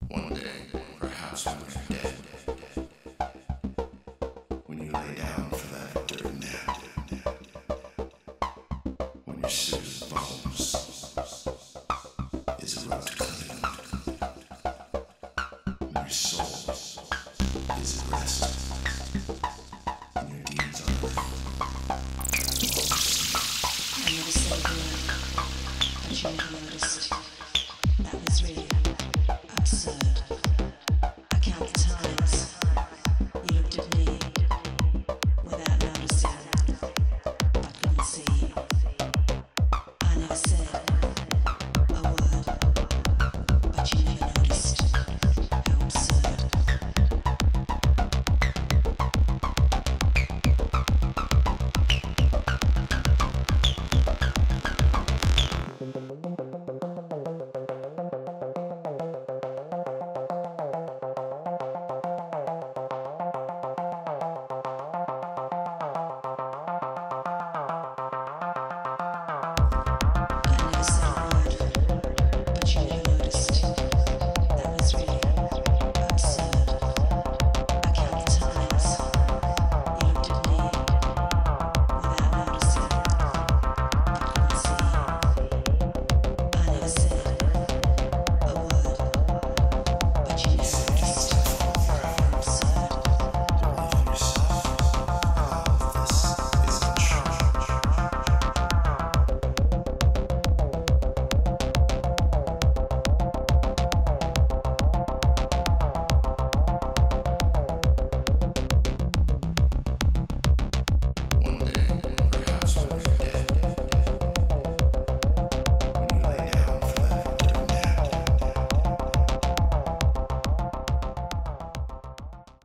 One day, perhaps when you're dead, when you lay down for that dirty nap, when your suit of bones is rubbed clean, when your soul is at rest.